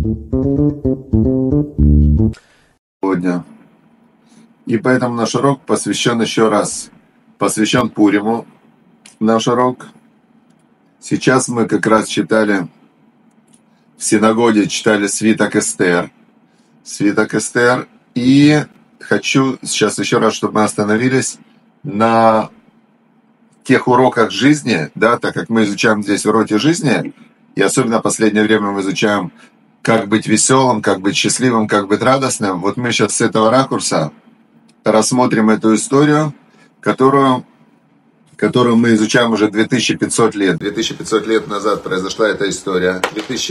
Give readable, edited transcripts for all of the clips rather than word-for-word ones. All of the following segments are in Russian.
Сегодня. И поэтому наш урок посвящен еще раз, посвящен Пуриму. Наш урок. Сейчас мы как раз читали в синагоге, читали свиток Эстер. Свиток Эстер. И хочу сейчас еще раз, чтобы мы остановились на тех уроках жизни, да, так как мы изучаем здесь уроки жизни, и особенно в последнее время мы изучаем, как быть веселым, как быть счастливым, как быть радостным. Вот мы сейчас с этого ракурса рассмотрим эту историю, которую мы изучаем уже 2500 лет. 2500 лет назад произошла эта история,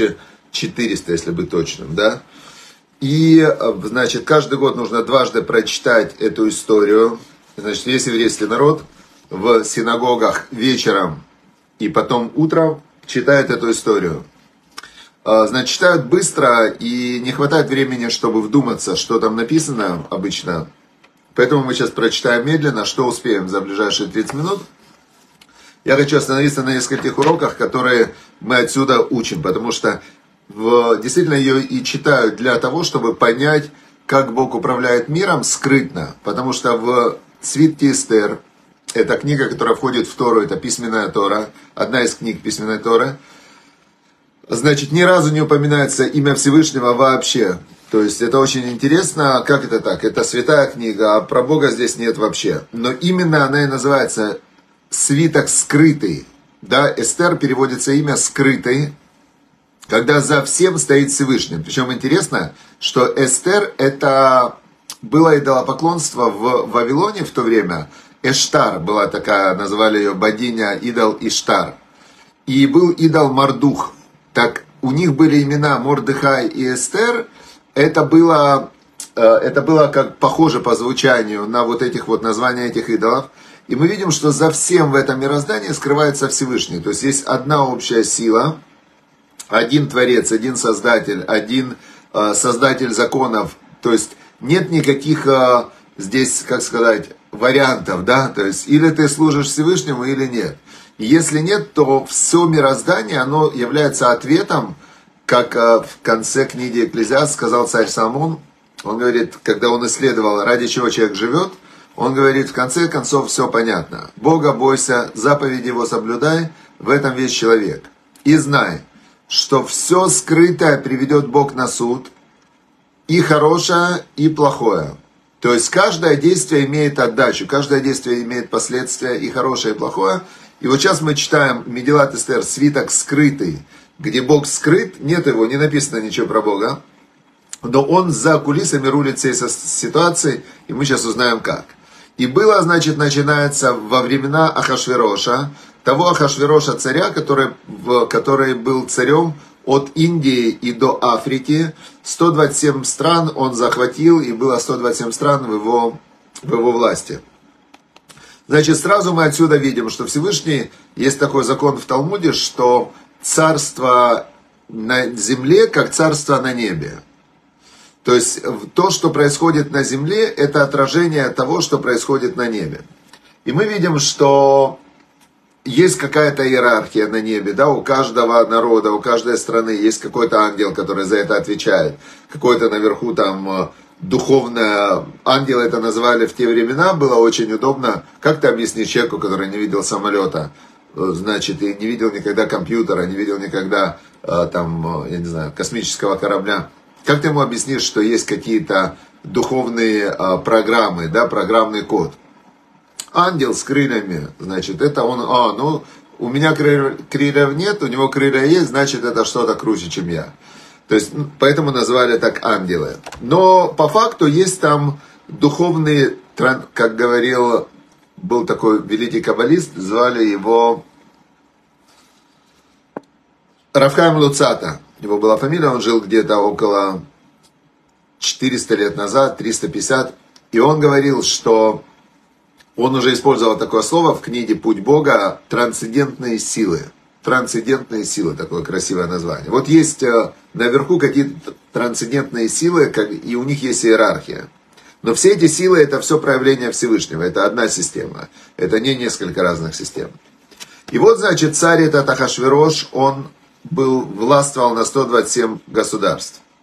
2400, если быть точным, да. И, значит, каждый год нужно дважды прочитать эту историю. Значит, весь еврейский народ в синагогах вечером и потом утром читает эту историю. Значит, читают быстро и не хватает времени, чтобы вдуматься, что там написано обычно. Поэтому мы сейчас прочитаем медленно, что успеем за ближайшие 30 минут. Я хочу остановиться на нескольких уроках, которые мы отсюда учим, потому что действительно ее и читают для того, чтобы понять, как Бог управляет миром скрытно. Потому что в свитке Эстер, это книга, которая входит в Тору, это письменная Тора, одна из книг письменной Торы, значит, ни разу не упоминается имя Всевышнего вообще. То есть это очень интересно, как это так? Это святая книга, а про Бога здесь нет вообще. Но именно она и называется свиток скрытый. Да, Эстер переводится имя скрытый, когда за всем стоит Всевышний. Причем интересно, что Эстер это было идолопоклонство в Вавилоне в то время. Эштар была такая, называли ее богиня, идол Иштар. И был идол Мардух. Так у них были имена Мордехай и Эстер. Это было как похоже по звучанию на вот этих вот названия этих идолов. И мы видим, что за всем в этом мироздании скрывается Всевышний. То есть есть одна общая сила, один Творец, один Создатель, один Создатель законов. То есть нет никаких здесь, как сказать, вариантов, да? То есть или ты служишь Всевышнему, или нет. И если нет, то все мироздание, оно является ответом, как в конце книги Экклезиаст сказал царь Соломон. Он говорит, когда он исследовал, ради чего человек живет, он говорит, в конце концов все понятно. Бога бойся, заповеди его соблюдай, в этом весь человек. И знай, что все скрытое приведет Бог на суд, и хорошее, и плохое. То есть каждое действие имеет отдачу, каждое действие имеет последствия, и хорошее, и плохое. И вот сейчас мы читаем Мегилат Эстер, свиток скрытый, где Бог скрыт, нет его, не написано ничего про Бога, но он за кулисами рулит всей ситуацией, и мы сейчас узнаем как. И было, значит, начинается во времена Ахашвероша, того Ахашвероша царя, который был царем от Индии и до Африки. 127 стран он захватил, и было 127 стран в его власти. Значит, сразу мы отсюда видим, что Всевышний, есть такой закон в Талмуде, что царство на земле, как царство на небе. То есть то, что происходит на земле, это отражение того, что происходит на небе. И мы видим, что есть какая-то иерархия на небе, да, у каждого народа, у каждой страны есть какой-то ангел, который за это отвечает. Какой-то наверху там духовное, ангелы это называли в те времена, было очень удобно. Как ты объяснишь человеку, который не видел самолета, значит, и не видел никогда компьютера, не видел никогда там, я не знаю, космического корабля. Как ты ему объяснишь, что есть какие-то духовные программы, да, программный код? Ангел с крыльями, значит, это он, у меня крыльев нет, у него крылья есть, значит, это что-то круче, чем я. То есть, поэтому назвали так ангелы. Но по факту есть там духовный, как говорил, был такой великий каббалист, звали его Рав Хаим Луцата. Его была фамилия, он жил где-то около 400 лет назад, 350. И он говорил, что он уже использовал такое слово в книге «Путь Бога» – трансцендентные силы. Трансцендентные силы, такое красивое название. Вот есть наверху какие-то трансцендентные силы, и у них есть иерархия. Но все эти силы – это все проявление Всевышнего, это одна система, это не несколько разных систем. И вот, значит, царь этот Ахашверош, он властвовал на 127 государств.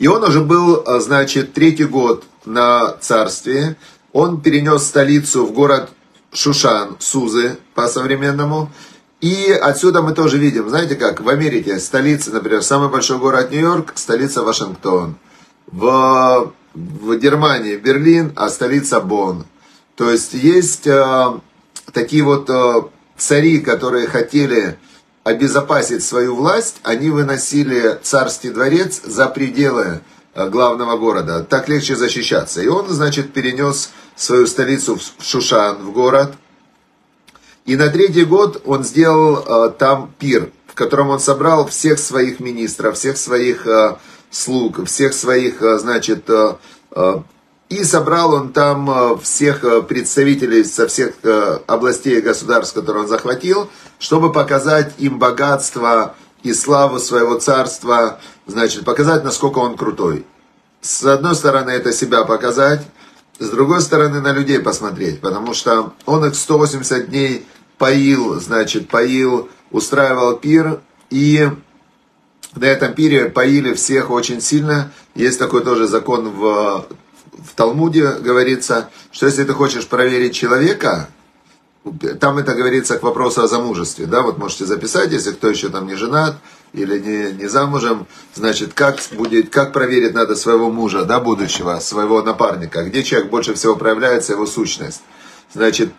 И он уже был, значит, 3-й год на царстве. Он перенес столицу в город Шушан, Сузы по-современному. И отсюда мы тоже видим, знаете как, в Америке столица, например, самый большой город Нью-Йорк, столица Вашингтон. В Германии Берлин, а столица Бонн. То есть есть такие вот цари, которые хотели обезопасить свою власть, они выносили царский дворец за пределы главного города. Так легче защищаться. И он, значит, перенес свою столицу в Шушан, в город. И на 3-й год он сделал там пир, в котором он собрал всех своих министров, всех своих слуг, всех своих, значит, и собрал он там всех представителей со всех областей и государств, которые он захватил, чтобы показать им богатство и славу своего царства, значит, показать, насколько он крутой. С одной стороны, это себя показать, с другой стороны, на людей посмотреть, потому что он их 180 дней поил, значит, устраивал пир, и на этом пире поили всех очень сильно. Есть такой тоже закон в Талмуде, говорится, что если ты хочешь проверить человека, там это говорится к вопросу о замужестве, да, вот можете записать, если кто еще там не женат или не замужем, значит, как проверить надо своего мужа, да, будущего, своего напарника, где человек больше всего проявляется, его сущность. Значит,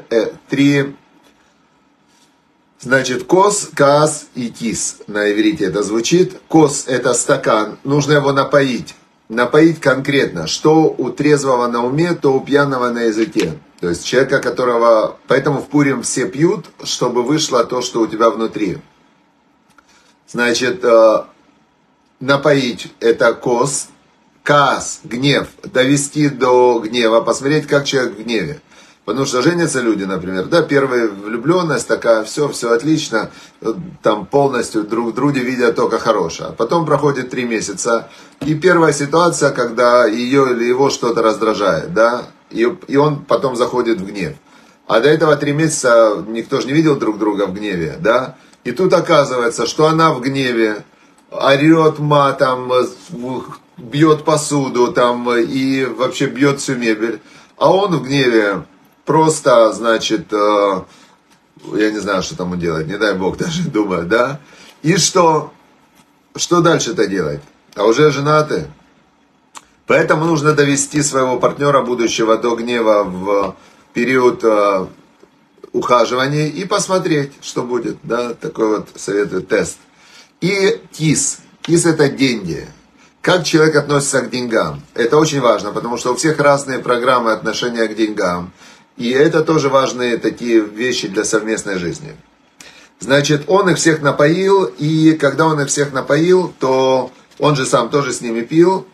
значит, кос, каас и кис, на иврите это звучит. Кос – это стакан, нужно его напоить. Напоить конкретно, что у трезвого на уме, то у пьяного на языке. То есть человека, которого... Поэтому в Пурим все пьют, чтобы вышло то, что у тебя внутри. Значит, напоить – это кос. Каас – гнев. Довести до гнева, посмотреть, как человек в гневе. Потому что женятся люди, например, да, первая влюбленность такая, все отлично, там полностью друг в друге видят только хорошее. Потом проходит 3 месяца, и первая ситуация, когда ее или его что-то раздражает, да, и он потом заходит в гнев. А до этого 3 месяца никто же не видел друг друга в гневе, да. И тут оказывается, что она в гневе, орет матом, бьет посуду там и вообще бьет всю мебель, а он в гневе просто, значит, я не знаю, что там делать, не дай бог даже думаю, да. И что дальше-то делать? А уже женаты. Поэтому нужно довести своего партнера будущего до гнева в период ухаживания и посмотреть, что будет, да. Такой вот советую тест. И кис. Кис – это деньги. Как человек относится к деньгам. Это очень важно, потому что у всех разные программы отношения к деньгам. И это тоже важные такие вещи для совместной жизни. Значит, он их всех напоил, и когда он их всех напоил, то он же сам тоже с ними пил.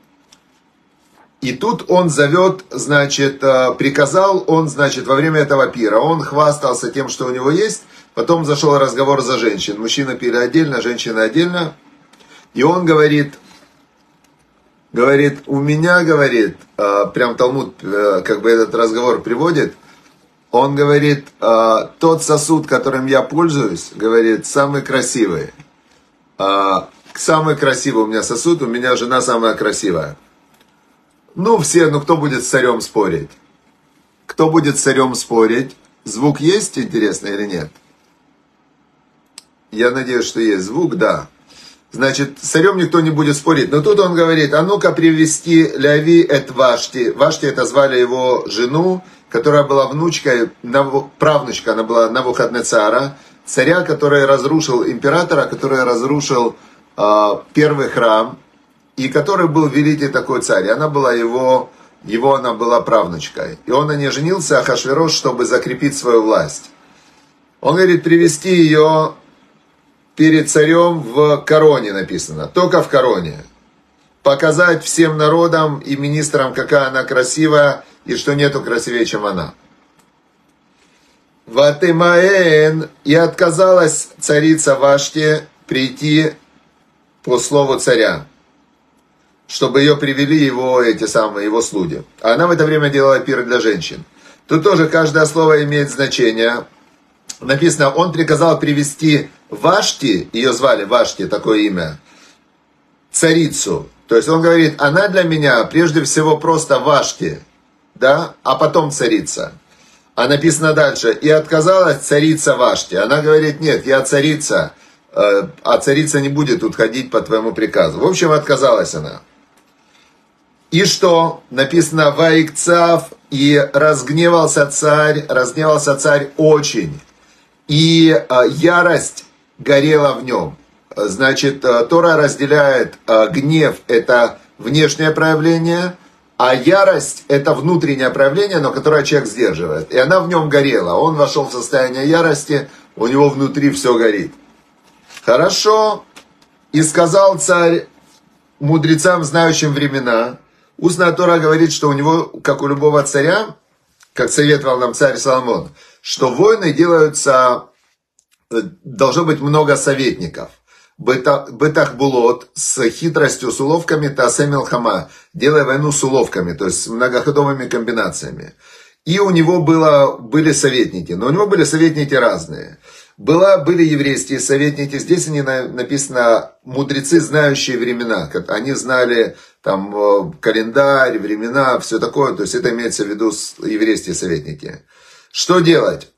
И тут он зовет, значит, приказал он, значит, во время этого пира, он хвастался тем, что у него есть, потом зашел разговор за женщин. Мужчины пили отдельно, женщины отдельно. И он говорит, у меня, говорит, прям Талмуд как бы этот разговор приводит, он говорит, тот сосуд, которым я пользуюсь, говорит, самый красивый. Самый красивый у меня сосуд, у меня жена самая красивая. Ну кто будет с царем спорить? Кто будет с царем спорить? Звук есть, интересно, или нет? Я надеюсь, что есть звук, да. Значит, с царем никто не будет спорить. Но тут он говорит, а ну-ка привести Ляви эт Вашти. Вашти это звали его жену, которая была внучкой, правнучка, она была Навуходнецара, царя, который разрушил, императора, который разрушил первый храм, и который был великий такой царь. Она была она была правнучкой. И он на ней женился, Ахашверош, чтобы закрепить свою власть. Он говорит, привести ее перед царем в короне написано, только в короне. Показать всем народам и министрам, какая она красивая, и что нету красивее, чем она. Ватымаэн, и отказалась царица Вашти прийти по слову царя, чтобы ее привели его слуги. А она в это время делала пир для женщин. Тут тоже каждое слово имеет значение. Написано, он приказал привести Вашти, ее звали Вашти, такое имя, царицу. То есть он говорит, она для меня прежде всего просто Вашти, да, а потом царица. А написано дальше, и отказалась царица Вашти. Она говорит, нет, я царица, а царица не будет тут ходить по твоему приказу. В общем, отказалась она. И что? Написано, Ваикцав, и разгневался царь очень. И ярость горела в нем. Значит, Тора разделяет гнев, это внешнее проявление, а ярость это внутреннее проявление, но которое человек сдерживает. И она в нем горела. Он вошел в состояние ярости, у него внутри все горит. Хорошо. И сказал царь мудрецам, знающим времена, устная Тора говорит, что у него, как у любого царя, как советовал нам царь Соломон, что войны делаются, должно быть много советников. Бетахбулот, с хитростью, с уловками, Таасе милхама, делая войну с уловками, то есть с многоходовыми комбинациями. И у него были советники, но у него были советники разные. Были еврейские советники, здесь они написано мудрецы, знающие времена. Они знали там календарь, времена, все такое, то есть это имеется в виду еврейские советники. Что делать?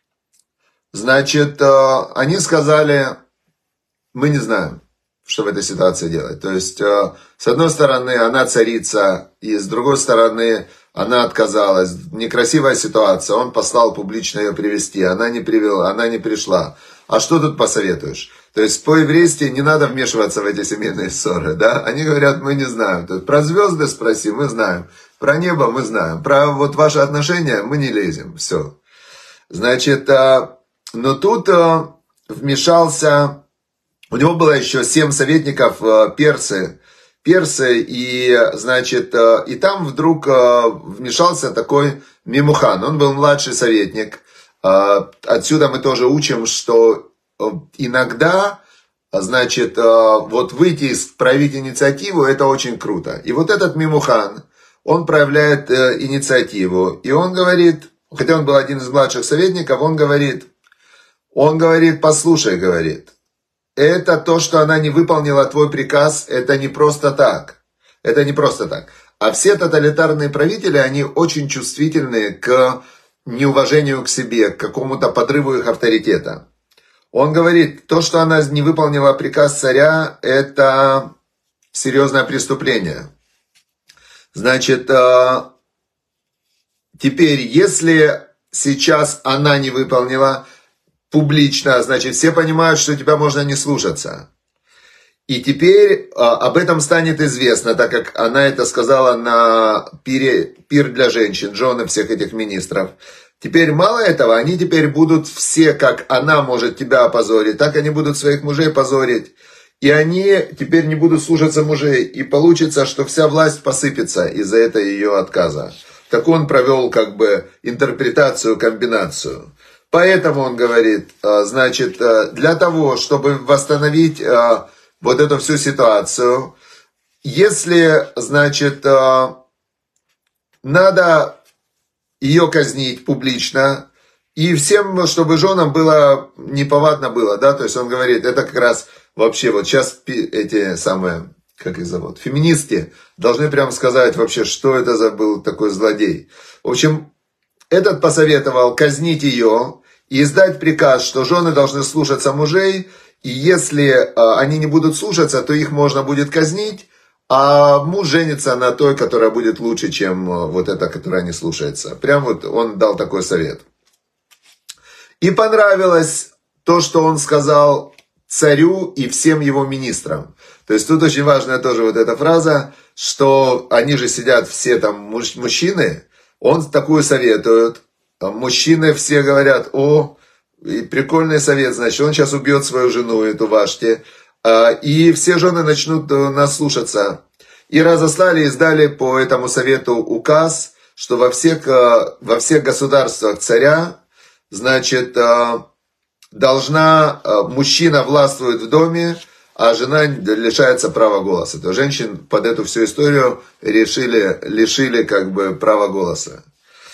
Значит, они сказали, мы не знаем, что в этой ситуации делать. То есть, с одной стороны, она царица, и с другой стороны, она отказалась. Некрасивая ситуация, он послал публично ее привести, она не привела, она не пришла. А что тут посоветуешь? То есть, по-еврейски не надо вмешиваться в эти семейные ссоры, да? Они говорят, мы не знаем. То есть, про звезды спроси, мы знаем. Про небо мы знаем. Про вот ваши отношения мы не лезем. Все. Значит, но тут вмешался... У него было еще 7 советников, персы, и, значит, и там вдруг вмешался такой Мимухан, он был младший советник. Отсюда мы тоже учим, что иногда, значит, вот выйти, проявить инициативу, это очень круто. И вот этот Мимухан, он проявляет инициативу, и он говорит, хотя он был один из младших советников, он говорит, послушай, говорит, это то, что она не выполнила твой приказ, это не просто так. Это не просто так. А все тоталитарные правители, они очень чувствительны к неуважению к себе, к какому-то подрыву их авторитета. Он говорит, то, что она не выполнила приказ царя, это серьезное преступление. Значит, теперь, если сейчас она не выполнила публично, значит, все понимают, что тебя можно не слушаться. И теперь об этом станет известно, так как она это сказала на пир для женщин, жены всех этих министров. Теперь мало этого, они теперь будут все, как она может тебя опозорить, так они будут своих мужей позорить. И они теперь не будут слушаться мужей. И получится, что вся власть посыпется из-за этого ее отказа. Так он провел как бы интерпретацию, комбинацию. Поэтому он говорит, значит, для того, чтобы восстановить вот эту всю ситуацию, если, значит, надо ее казнить публично, и всем, чтобы женам было неповадно было, да, то есть он говорит, это как раз вообще вот сейчас эти самые, как их зовут, феминистки должны прямо сказать вообще, что это за был такой злодей. В общем, этот посоветовал казнить ее и издать приказ, что жены должны слушаться мужей, и если они не будут слушаться, то их можно будет казнить, а муж женится на той, которая будет лучше, чем вот эта, которая не слушается. Прям вот он дал такой совет. И понравилось то, что он сказал царю и всем его министрам. То есть тут очень важная тоже вот эта фраза, что они же сидят все там мужчины, он такую советует. Мужчины все говорят, и прикольный совет, значит, он сейчас убьет свою жену, эту Вашти, и все жены начнут нас слушаться. И разослали, издали по этому совету указ, что во всех государствах царя, значит, мужчина властвует в доме, а жена лишается права голоса. То женщин под эту всю историю лишили как бы права голоса.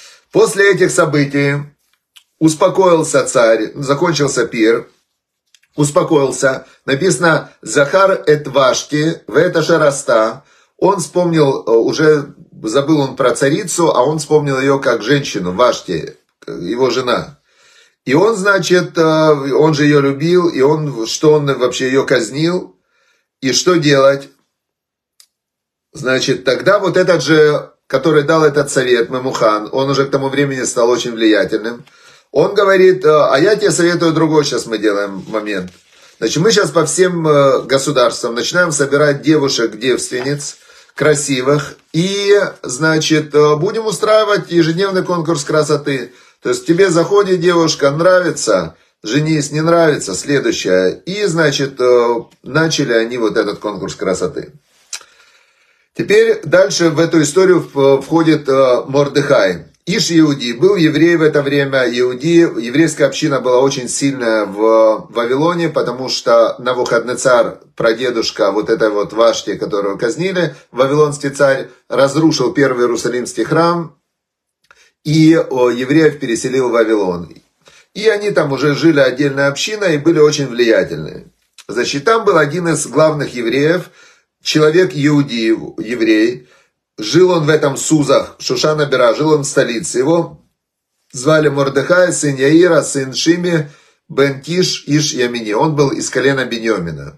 После этих событий успокоился царь, закончился пир, успокоился. Написано «Захар эт Вашти, вэта шараста». Он вспомнил, уже забыл он про царицу, а он вспомнил ее как женщину, Вашти, его жена. И он, значит, он же ее любил, и он вообще ее казнил. И что делать? Значит, тогда вот этот же, который дал этот совет, Мемухан, он уже к тому времени стал очень влиятельным. Он говорит, а я тебе советую другой, сейчас мы делаем момент. Значит, мы сейчас по всем государствам начинаем собирать девушек-девственниц, красивых, и, значит, будем устраивать ежедневный конкурс красоты. То есть тебе заходит девушка, нравится, женись, не нравится, следующая. И, значит, начали они вот этот конкурс красоты. Теперь дальше в эту историю входит Мордехай. Иш Иуди, был еврей в это время, еврейская община была очень сильная в Вавилоне, потому что Навуходнецар, прадедушка вот этой вот Вашти, которую казнили, вавилонский царь, разрушил первый Иерусалимский храм и евреев переселил в Вавилон. И они там уже жили отдельной общиной и были очень влиятельны. Значит, там был один из главных евреев, человек Иуди, еврей. Жил он в этом Сузах, Шушана Бера, жил он в столице. Его звали Мордехай, сын Яира, сын Шими, бен Киш, Иш Ямини. Он был из колена Беньямина.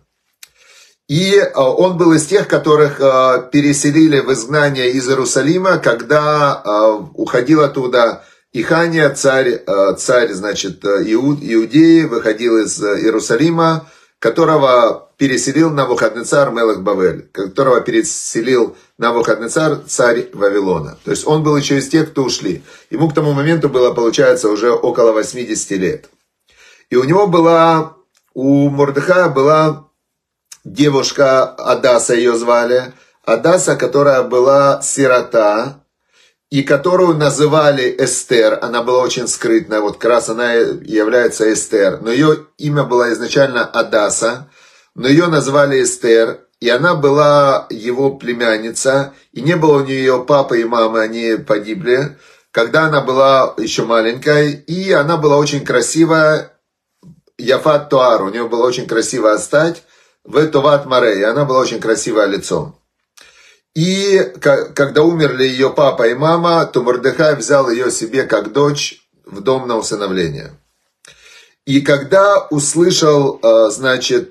И он был из тех, которых переселили в изгнание из Иерусалима, когда уходил оттуда Ихания, царь, значит, Иудеи, выходил из Иерусалима, которого переселил Навуходнецар Мелех Бавель, которого переселил Навуходнецар, царь Вавилона. То есть он был еще из тех, кто ушли. Ему к тому моменту было, получается, уже около 80 лет. И у него у Мордехая была девушка Адаса, ее звали. Адаса, которая была сирота, и которую называли Эстер. Она была очень скрытная, вот как раз она является Эстер. Но ее имя было изначально Адаса, но ее назвали Эстер. И она была его племянница, и не было у нее ее папы и мамы, они погибли, когда она была еще маленькой, и она была очень красивая, Яфат Туар, у нее была очень красивая стать, в Товат Марей, она была очень красивая лицом. И когда умерли ее папа и мама, то Мордехай взял ее себе как дочь в дом на усыновление. И когда услышал, значит,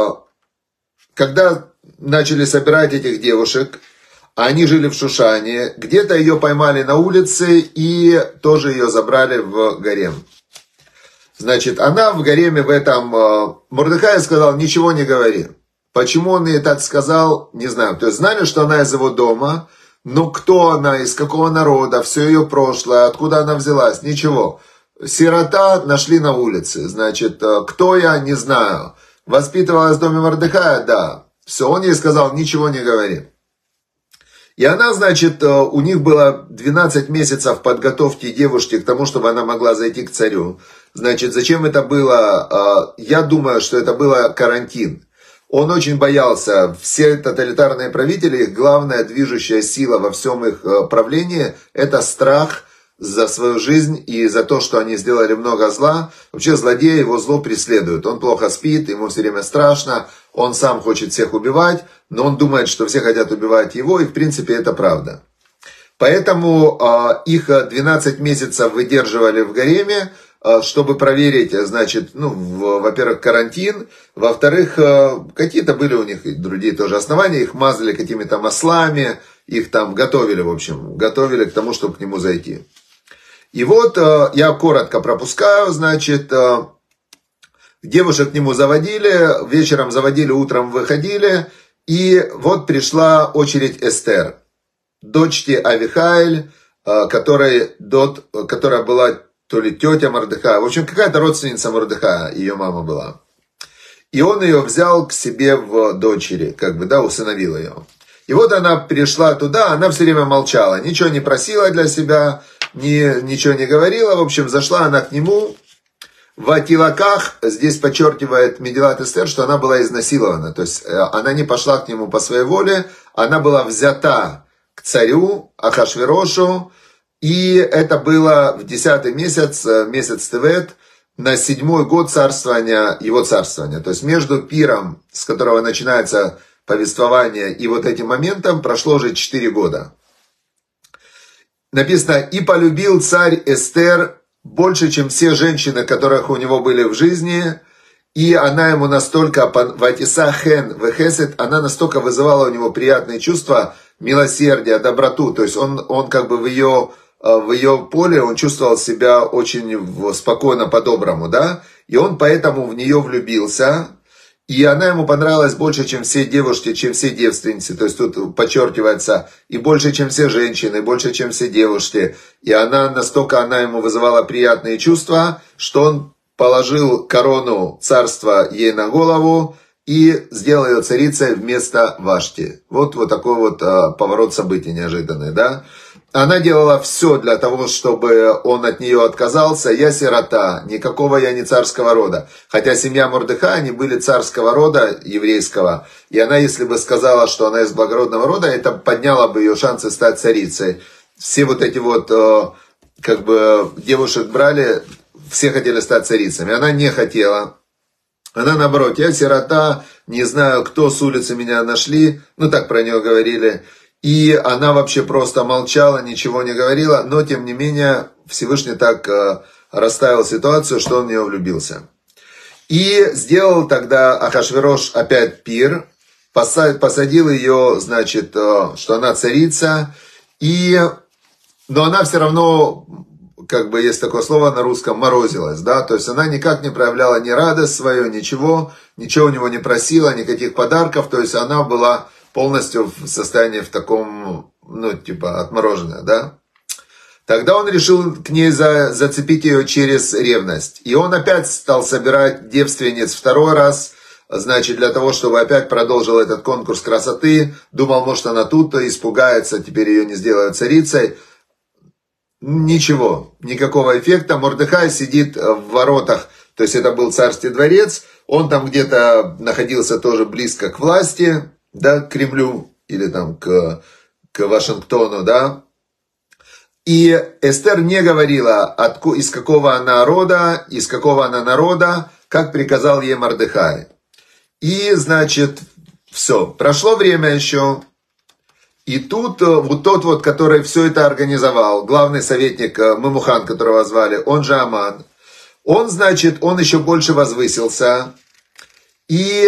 когда начали собирать этих девушек, они жили в Шушане, где-то ее поймали на улице и тоже ее забрали в гарем. Значит, она в гареме в этом, Мордехай сказал, ничего не говори. Почему он ей так сказал, не знаю. То есть знали, что она из его дома, но кто она, из какого народа, все ее прошлое, откуда она взялась, ничего. Сирота нашли на улице, значит, кто я, не знаю. Воспитывалась в доме Мордехая, да. Все, он ей сказал, ничего не говори. И она, значит, у них было 12 месяцев подготовки девушки к тому, чтобы она могла зайти к царю. Значит, зачем это было? Я думаю, что это было карантин. Он очень боялся. Все тоталитарные правители, их главная движущая сила во всем их правлении – это страх за свою жизнь и за то, что они сделали много зла. Вообще злодей, его зло преследует. Он плохо спит, ему все время страшно, он сам хочет всех убивать, но он думает, что все хотят убивать его, и в принципе это правда. Поэтому их 12 месяцев выдерживали в гареме, чтобы проверить, значит, во-первых, карантин, во-вторых, какие-то были у них и другие тоже основания, их мазали какими-то маслами, их там готовили, в общем, готовили к тому, чтобы к нему зайти. И вот я коротко пропускаю, значит, девушек к нему заводили, вечером заводили, утром выходили, и вот пришла очередь Эстер, дочки Авихайль, которая была то ли тетя Мордехая, в общем, какая-то родственница Мордехая, ее мама была. И он ее взял к себе в дочери, усыновил ее. И вот она пришла туда, она все время молчала, ничего не просила для себя, ничего не говорила. В общем, зашла она к нему в Атилаках, здесь подчеркивает Мегилат Эстер, что она была изнасилована. То есть она не пошла к нему по своей воле, она была взята к царю Ахашверошу. И это было в 10-й месяц, месяц Тевет, на 7-й год царствования, его царствования. То есть между пиром, с которого начинается повествование, и вот этим моментом прошло уже 4 года. Написано: «И полюбил царь Эстер больше, чем все женщины, которых у него были в жизни, и она ему настолько, ватиса хен вехесет, она настолько вызывала у него приятные чувства, милосердие, доброту». То есть он как бы в ее поле он чувствовал себя очень спокойно, по-доброму, да, и он поэтому в нее влюбился. И она ему понравилась больше, чем все девушки, чем все девственницы. То есть тут подчеркивается, и больше, чем все женщины, и больше, чем все девушки. И настолько она ему вызывала приятные чувства, что он положил корону царства ей на голову и сделал ее царицей вместо Вашти. Вот такой вот поворот событий неожиданный, да. Она делала все для того, чтобы он от нее отказался. Я сирота, никакого я не царского рода. Хотя семья Мордехая, они были царского рода, еврейского. И она, если бы сказала, что она из благородного рода, это подняло бы ее шансы стать царицей. Все вот эти вот, как бы, девушек брали, все хотели стать царицами. Она не хотела. Она, наоборот, я сирота, не знаю, кто с улицы меня нашли. Ну, так про нее говорили. И она вообще просто молчала, ничего не говорила, но тем не менее Всевышний так расставил ситуацию, что он в нее влюбился. И сделал тогда Ахашверош опять пир, посадил ее, значит, что она царица, но она все равно, как бы есть такое слово на русском, морозилась, да, то есть она никак не проявляла ни радость свою, ничего у него не просила, никаких подарков, то есть она была полностью в состоянии в таком, отмороженная, да. Тогда он решил к ней зацепить ее через ревность. И он опять стал собирать девственниц второй раз, значит, для того, чтобы опять продолжил этот конкурс красоты. Думал, может, она тут-то испугается, теперь ее не сделают царицей. Ничего, никакого эффекта. Мордехай сидит в воротах, то есть это был царский дворец. Он там где-то находился тоже близко к власти, да, к Кремлю или там к Вашингтону, да. И Эстер не говорила, из какого она рода, из какого она народа, как приказал ей Мордехай. И, значит, все. Прошло время еще. И тут вот тот вот, который все это организовал, главный советник Мемухан, которого звали, он же Аман, он, значит, он еще больше возвысился. И...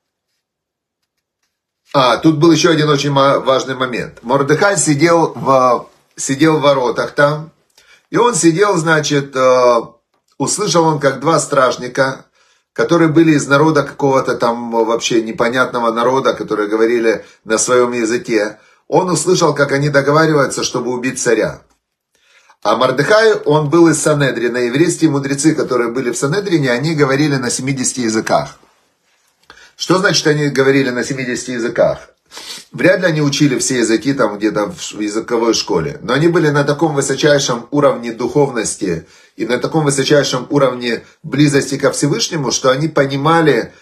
тут был еще один очень важный момент. Мордехай сидел в воротах там, и он сидел, значит, услышал он, как два стражника, которые были из народа какого-то там вообще непонятного народа, которые говорили на своем языке. Он услышал, как они договариваются, чтобы убить царя. А Мордехай, он был из Санедрина. Еврейские мудрецы, которые были в Санедрине, они говорили на 70 языках. Что значит они говорили на 70 языках? Вряд ли они учили все языки там где-то в языковой школе. Но они были на таком высочайшем уровне духовности и на таком высочайшем уровне близости ко Всевышнему, что они понимали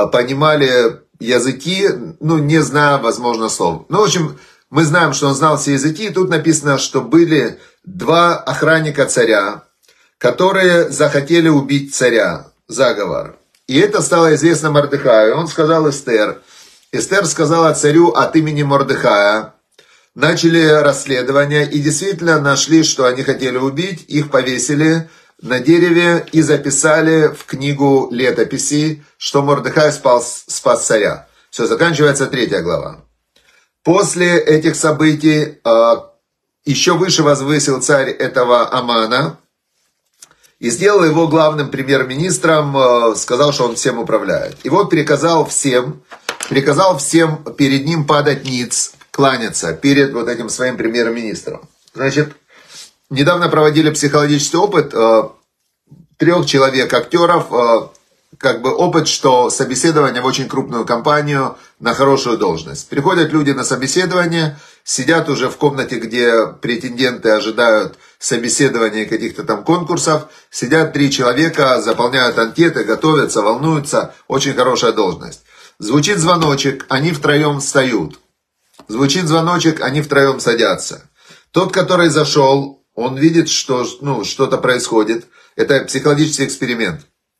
языки, не зная, возможно, слов. В общем, мы знаем, что он знал все языки. И тут написано, что были два охранника царя, которые захотели убить царя. Заговор. И это стало известно Мордехаю. Он сказал Эстер. Эстер сказала царю от имени Мордехая. Начали расследование и действительно нашли, что они хотели убить. Их повесили на дереве и записали в книгу летописей, что Мордехай спас царя. Все, заканчивается 3 глава. После этих событий еще выше возвысил царь этого Амана. И сделал его главным премьер-министром, сказал, что он всем управляет. И вот приказал всем перед ним падать ниц, кланяться перед вот этим своим премьер-министром. Значит, недавно проводили психологический опыт 3 человек, актеров, опыт, что собеседование в очень крупную компанию на хорошую должность. Приходят люди на собеседование, сидят уже в комнате, где претенденты ожидают собеседования и каких-то там конкурсов. Сидят 3 человека, заполняют анкеты, готовятся, волнуются. Очень хорошая должность. Звучит звоночек, они втроем встают. Звучит звоночек, они втроем садятся. Тот, который зашел, Он видит, что что-то происходит. Это психологический эксперимент.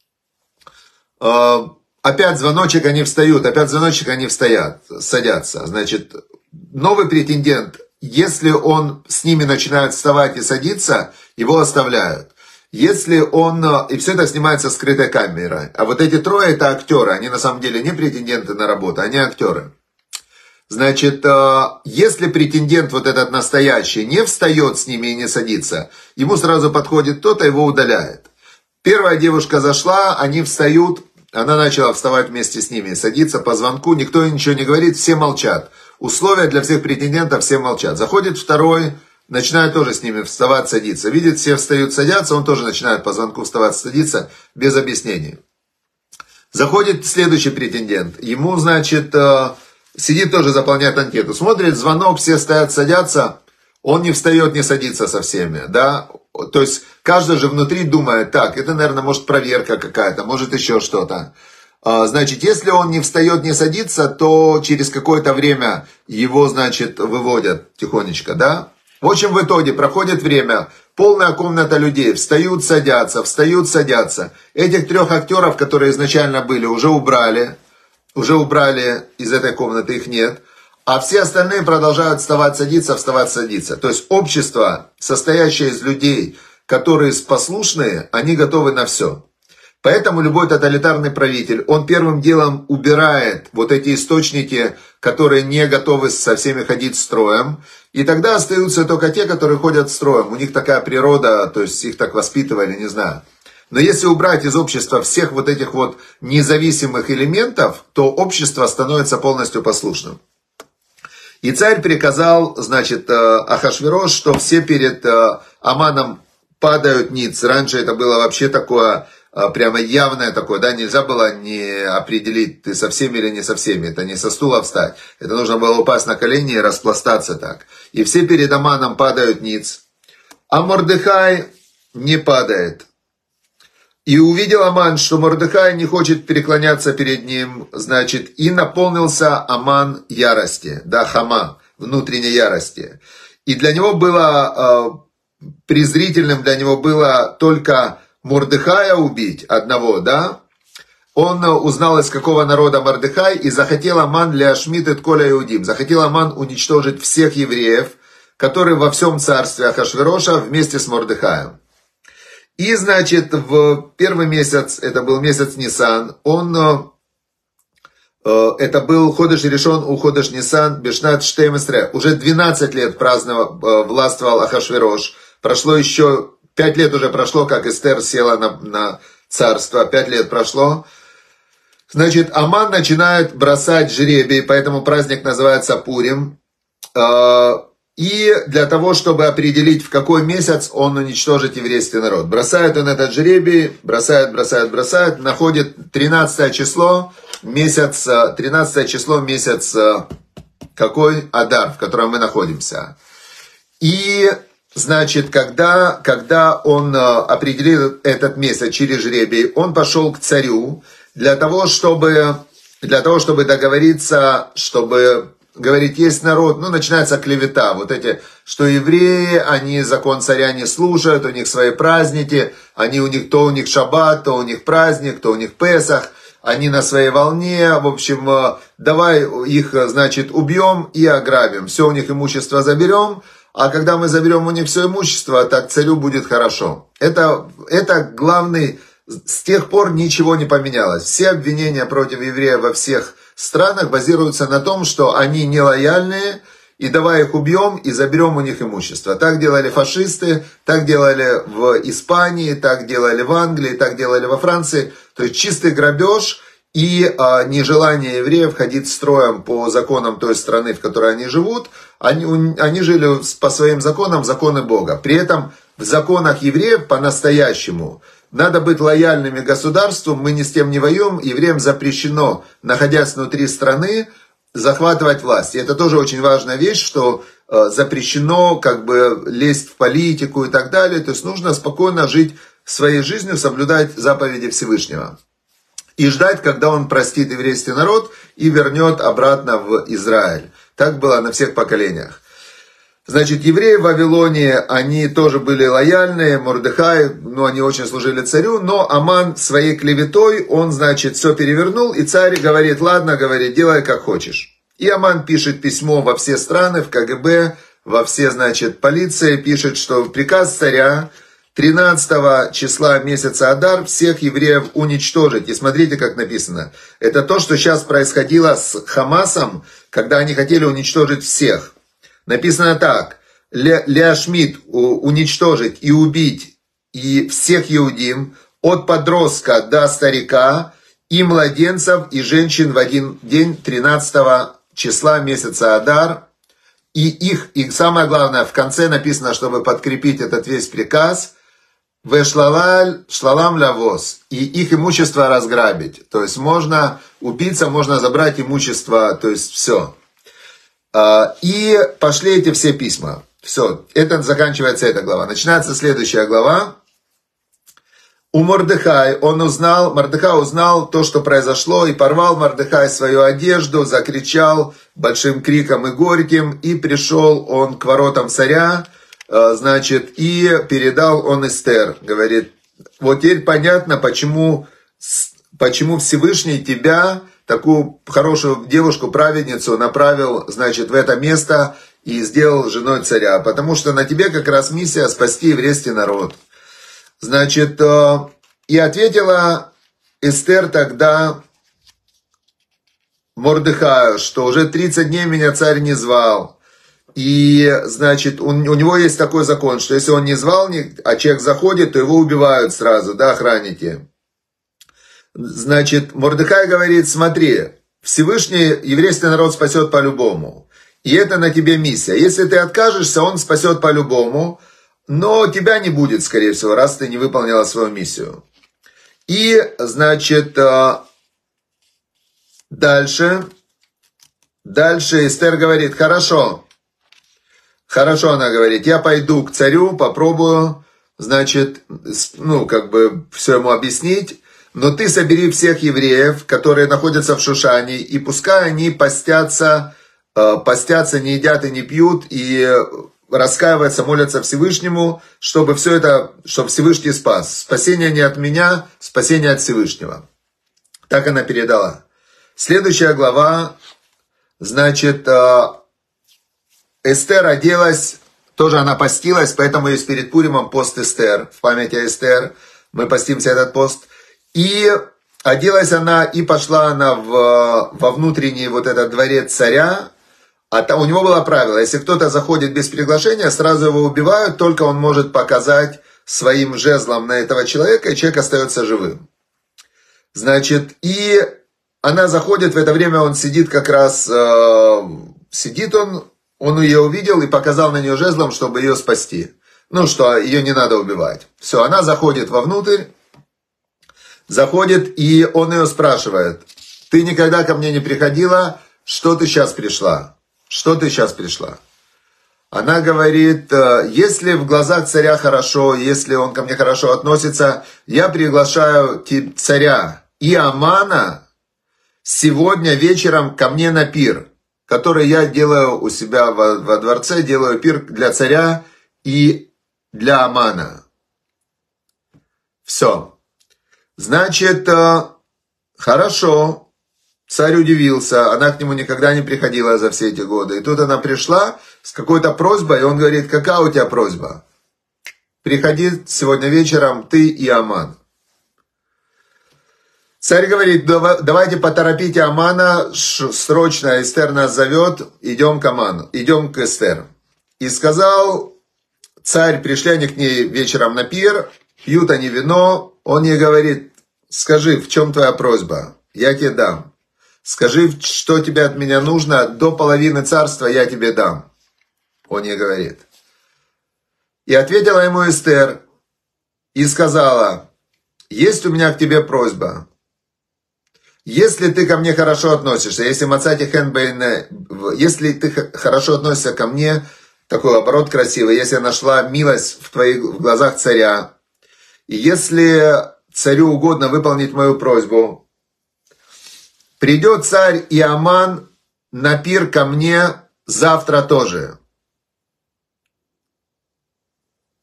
Опять звоночек, они встают, опять звоночек, они садятся. Значит, новый претендент, если он с ними начинает вставать и садиться, его оставляют. Если он... И все это снимается скрытой камерой. А вот эти трое, это актеры. Они на самом деле не претенденты на работу, они актеры. Значит, если претендент вот этот настоящий не встает с ними и не садится, ему сразу подходит кто-то, его удаляет. Первая девушка зашла, они встают, она начала вставать вместе с ними, садиться по звонку, никто ничего не говорит, все молчат. Условия для всех претендентов, все молчат. Заходит второй, начинает тоже с ними вставать, садиться. Видит, все встают, садятся, он тоже начинает по звонку вставать, садиться, без объяснений. Заходит следующий претендент, ему, значит, сидит тоже, заполняет анкету, смотрит, звонок, все стоят, садятся, он не встает, не садится со всеми, да. То есть, каждый же внутри думает, так, это, наверное, может проверка какая-то, может еще что-то. Значит, если он не встает, не садится, то через какое-то время его, значит, выводят тихонечко, да. В общем, в итоге проходит время, полная комната людей, встают, садятся, встают, садятся. Этих трех актеров, которые изначально были, уже убрали из этой комнаты, их нет. А все остальные продолжают вставать, садиться, вставать, садиться. То есть общество, состоящее из людей, которые послушные, они готовы на все. Поэтому любой тоталитарный правитель, он первым делом убирает вот эти источники, которые не готовы со всеми ходить строем. И тогда остаются только те, которые ходят строем. У них такая природа, то есть их так воспитывали, не знаю. Но если убрать из общества всех вот этих вот независимых элементов, то общество становится полностью послушным. И царь приказал, значит, Ахашверош, что все перед Аманом падают ниц. Раньше это было вообще такое, прямо явное такое, да, нельзя было не определить, ты со всеми или не со всеми. Это не со стула встать. Это нужно было упасть на колени и распластаться так. И все перед Аманом падают ниц. А Мордехай не падает. И увидел Аман, что Мордехай не хочет преклоняться перед ним, значит, и наполнился Аман ярости, да, хама, внутренней ярости. И для него было, презрительным для него было только Мордехая убить одного, да. Он узнал, из какого народа Мордехай, и захотел Аман ляшмит эт коля иудим. Захотел Аман уничтожить всех евреев, которые во всем царстве Ахашвероша вместе с Мордехаем. И, значит, в первый месяц, это был месяц Нисан, это был Ходеш Ришон у Ходеш Нисан, Бешнат Штемесре, уже 12 лет властвовал Ахашверош. Прошло еще, 5 лет уже прошло, как Эстер села на царство, 5 лет прошло. Значит, Аман начинает бросать жребий, поэтому праздник называется Пурим. И для того, чтобы определить, в какой месяц он уничтожит еврейский народ. Бросает он этот жребий, бросает, находит 13 число, месяц какой? Адар, в котором мы находимся. И, значит, когда он определил этот месяц через жребий, он пошел к царю для того, чтобы договориться, чтобы... Говорит, есть народ, начинается клевета, вот эти, что евреи, они закон царя не слушают, у них свои праздники, то у них шаббат, то у них праздник, то у них Песах, они на своей волне, в общем, давай их, значит, убьем и ограбим, все у них имущество заберем, а когда мы заберем у них все имущество, так царю будет хорошо. Это главный, с тех пор ничего не поменялось, все обвинения против евреев во всех странах базируются на том, что они нелояльные, и давай их убьем и заберем у них имущество. Так делали фашисты, так делали в Испании, так делали в Англии, так делали во Франции. То есть чистый грабеж и нежелание евреев ходить строем по законам той страны, в которой они живут. Они жили по своим законам, законы Бога. При этом в законах евреев по-настоящему надо быть лояльными государству, мы ни с кем не воюем, евреям запрещено, находясь внутри страны, захватывать власть. И это тоже очень важная вещь, что запрещено лезть в политику и так далее. То есть нужно спокойно жить своей жизнью, соблюдать заповеди Всевышнего. И ждать, когда он простит еврейский народ и вернет обратно в Израиль. Так было на всех поколениях. Значит, евреи в Вавилоне, они тоже были лояльны, Мордехай, ну, они очень служили царю, но Аман своей клеветой, он, значит, все перевернул, и царь говорит, ладно, говорит, делай как хочешь. И Аман пишет письмо во все страны, в КГБ, во все, значит, полиции, пишет, что приказ царя 13 числа месяца Адар всех евреев уничтожить. И смотрите, как написано. Это то, что сейчас происходило с Хамасом, когда они хотели уничтожить всех. Написано так. Ляшмит, уничтожить и убить и всех иудим, от подростка до старика, и младенцев, и женщин в один день 13 числа месяца Адар. И самое главное, в конце написано, чтобы подкрепить этот весь приказ, шлалам лавос, и их имущество разграбить. То есть можно, убийца, можно забрать имущество, то есть все. И пошли эти все письма. Все, это заканчивается эта глава. Начинается следующая глава. У Мордехай, Мордехай узнал то, что произошло, и порвал Мордехай свою одежду, закричал большим криком и горьким, и пришел он к воротам царя, значит, и передал он Эстер. Говорит, вот теперь понятно, почему Всевышний тебя, такую хорошую девушку, праведницу, направил, значит, в это место и сделал женой царя. Потому что на тебе как раз миссия спасти еврейский народ. Значит, и ответила Эстер тогда Мордехаю, что уже 30 дней меня царь не звал. И, значит, у него есть такой закон, что если он не звал, а человек заходит, то его убивают сразу, да, охранники. Значит, Мордехай говорит, смотри, Всевышний еврейский народ спасет по-любому. И это на тебе миссия. Если ты откажешься, он спасет по-любому, но тебя не будет, скорее всего, раз ты не выполнила свою миссию. И, значит, дальше Эстер говорит, хорошо, она говорит, я пойду к царю, попробую, значит, ну, как бы все ему объяснить, но ты собери всех евреев, которые находятся в Шушане, и пускай они постятся, не едят и не пьют, и раскаиваются, молятся Всевышнему, чтобы все это, чтобы Всевышний спас. Спасение не от меня, спасение от Всевышнего. Так она передала. Следующая глава, значит, Эстер оделась, тоже она постилась, поэтому есть перед Пуримом пост Эстер, в память о Эстер, мы постимся этот пост. И оделась она, и пошла она во внутренний вот этот дворец царя, а там у него было правило, если кто-то заходит без приглашения, сразу его убивают, только он может показать своим жезлом на этого человека, и человек остается живым. Значит, и она заходит, в это время он сидит как раз, он ее увидел и показал на нее жезлом, чтобы ее спасти. Ну, что ее не надо убивать. Все, она заходит вовнутрь, заходит, и он ее спрашивает, ты никогда ко мне не приходила, что ты сейчас пришла? Что ты сейчас пришла? Она говорит, если в глазах царя хорошо, если он ко мне хорошо относится, я приглашаю царя и Амана сегодня вечером ко мне на пир, который я делаю у себя во дворце, делаю пир для царя и для Амана. Все. Значит, хорошо. Царь удивился, она к нему никогда не приходила за все эти годы. И тут она пришла с какой-то просьбой, и он говорит, какая у тебя просьба? Приходи сегодня вечером ты и Аман. Царь говорит, давайте поторопите Амана, срочно Эстер нас зовет, идем к Аману, идем к Эстер. И сказал царь, пришли они к ней вечером на пир, пьют они вино, он ей говорит, скажи, в чем твоя просьба, я тебе дам. Скажи, что тебе от меня нужно, до половины царства я тебе дам. Он ей говорит. И ответила ему Эстер и сказала, есть у меня к тебе просьба. Если ты ко мне хорошо относишься, если мацати хен бейне, если ты хорошо относишься ко мне, такой оборот красивый, если я нашла милость в твоих глазах царя, и если царю угодно выполнить мою просьбу, придет царь и Аман на пир ко мне завтра тоже.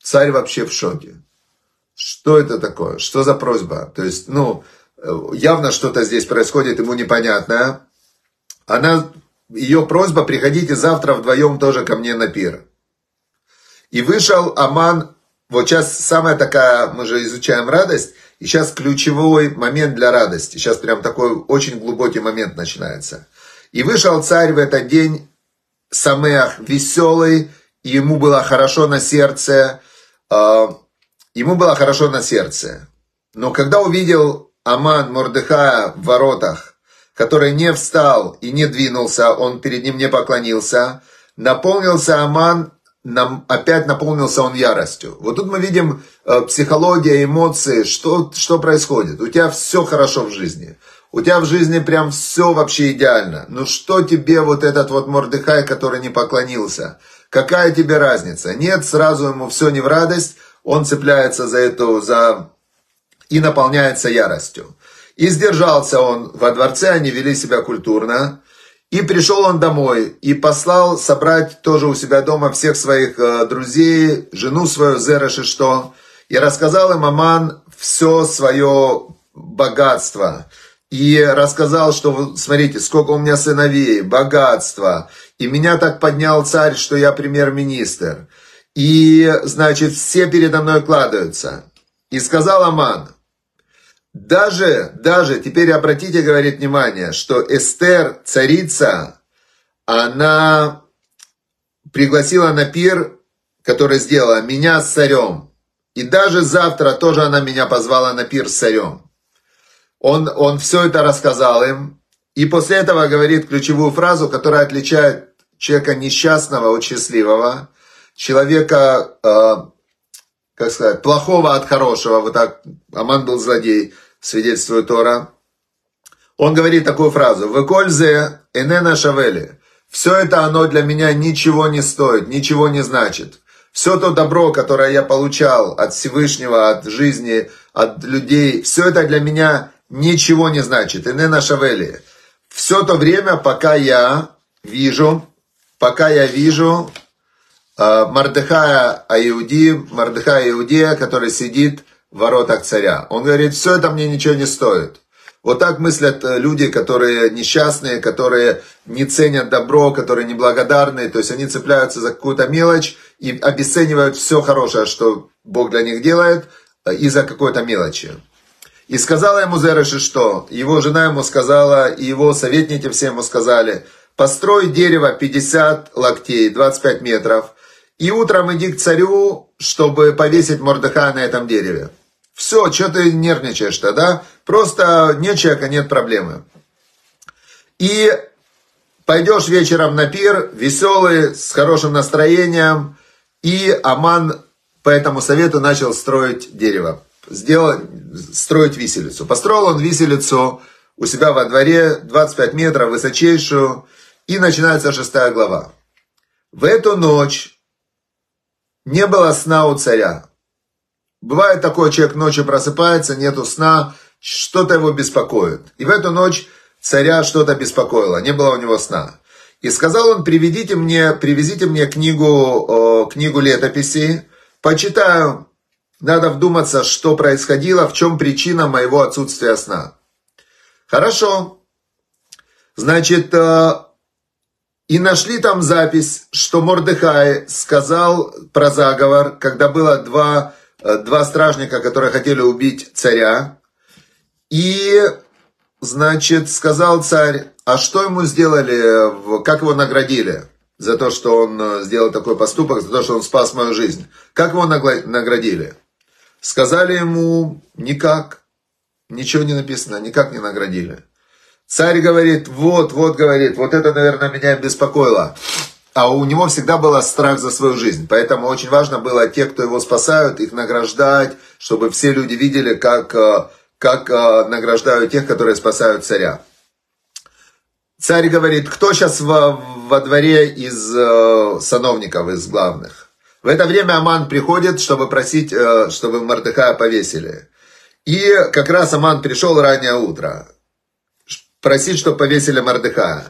Царь вообще в шоке. Что это такое? Что за просьба? То есть, явно что-то здесь происходит, ему непонятное. Ее просьба: приходите завтра вдвоем тоже ко мне на пир. И вышел Аман. Вот сейчас самая такая, мы же изучаем радость, и сейчас ключевой момент для радости. Сейчас прям такой очень глубокий момент начинается. И вышел царь в этот день, самеах, веселый, и ему было хорошо на сердце. Ему было хорошо на сердце. Но когда увидел Аман Мордехая в воротах, который не встал и не двинулся, он перед ним не поклонился, наполнился Аман, опять наполнился он яростью. Вот тут мы видим психология, эмоции, что происходит. У тебя все хорошо в жизни. У тебя в жизни прям все вообще идеально. Ну что тебе вот этот вот Мордехай, который не поклонился? Какая тебе разница? Нет, сразу ему все не в радость. Он цепляется за и наполняется яростью. И сдержался он во дворце, они вели себя культурно. И пришел он домой и послал собрать тоже у себя дома всех своих друзей, жену свою Зереш и что. И рассказал им Аман все свое богатство. И рассказал, что, смотрите, сколько у меня сыновей, богатство. И меня так поднял царь, что я премьер-министр. И, значит, все передо мной кладаются. И сказал Аман: даже, теперь обратите, говорит, внимание, что Эстер, царица, она пригласила на пир, который сделала, меня с царем. И даже завтра тоже она меня позвала на пир с царем. Он все это рассказал им. И после этого говорит ключевую фразу, которая отличает человека несчастного от счастливого, человека, как сказать, плохого от хорошего. Вот так Аман был злодей, свидетельствует Тора. Он говорит такую фразу: «Векользе энена шавели». Все это оно для меня ничего не стоит, ничего не значит. Все то добро, которое я получал от Всевышнего, от жизни, от людей, все это для меня ничего не значит. Энена шавели. Все то время, пока я вижу Мордехая Иудея, который сидит в воротах царя. Он говорит: все это мне ничего не стоит. Вот так мыслят люди, которые несчастные, которые не ценят добро, которые неблагодарные. То есть они цепляются за какую-то мелочь и обесценивают все хорошее, что Бог для них делает, из-за какой-то мелочи. И сказала ему Зереш, что его жена ему сказала, и его советники все ему сказали: построй дерево 50 локтей, 25 метров, и утром иди к царю, чтобы повесить Мордехая на этом дереве. Все, что ты нервничаешь-то, да? Просто нет человека, нет проблемы. И пойдешь вечером на пир, веселый, с хорошим настроением, и Аман по этому совету начал строить дерево, строить виселицу. Построил он виселицу у себя во дворе, 25 метров, высочайшую, и начинается 6 глава. В эту ночь не было сна у царя. Бывает такое, человек ночью просыпается, нету сна, что-то его беспокоит. И в эту ночь царя что-то беспокоило, не было у него сна. И сказал он: привезите мне книгу летописей, почитаю, надо вдуматься, что происходило, в чем причина моего отсутствия сна. Хорошо. Значит, и нашли там запись, что Мордехай сказал про заговор, когда было два стражника, которые хотели убить царя. И, значит, сказал царь: а что ему сделали, как его наградили за то, что он сделал такой поступок, за то, что он спас мою жизнь? Как его наградили? Сказали ему: никак, ничего не написано, никак не наградили. Царь говорит: вот это, наверное, меня беспокоило. А у него всегда был страх за свою жизнь. Поэтому очень важно было те, кто его спасают, их награждать, чтобы все люди видели, как награждают тех, которые спасают царя. Царь говорит: кто сейчас во дворе из сановников, из главных? В это время Аман приходит, чтобы просить, чтобы Мордехая повесили. И как раз Аман пришел раннее утро. Просить, чтобы повесили Мордехая.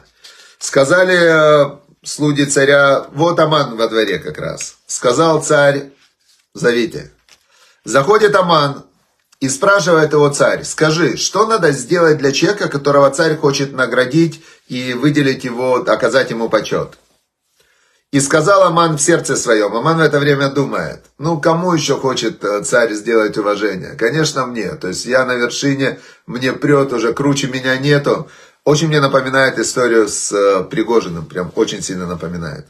Сказали слуги царя: вот Аман во дворе как раз. Сказал царь: зовите. Заходит Аман и спрашивает его царь: скажи, что надо сделать для человека, которого царь хочет наградить и выделить его, оказать ему почет? И сказал Аман в сердце своем. Аман в это время думает: ну, кому еще хочет царь сделать уважение? Конечно, мне. То есть я на вершине, мне прет уже, круче меня нету. Очень мне напоминает историю с Пригожиным. Прям очень сильно напоминает.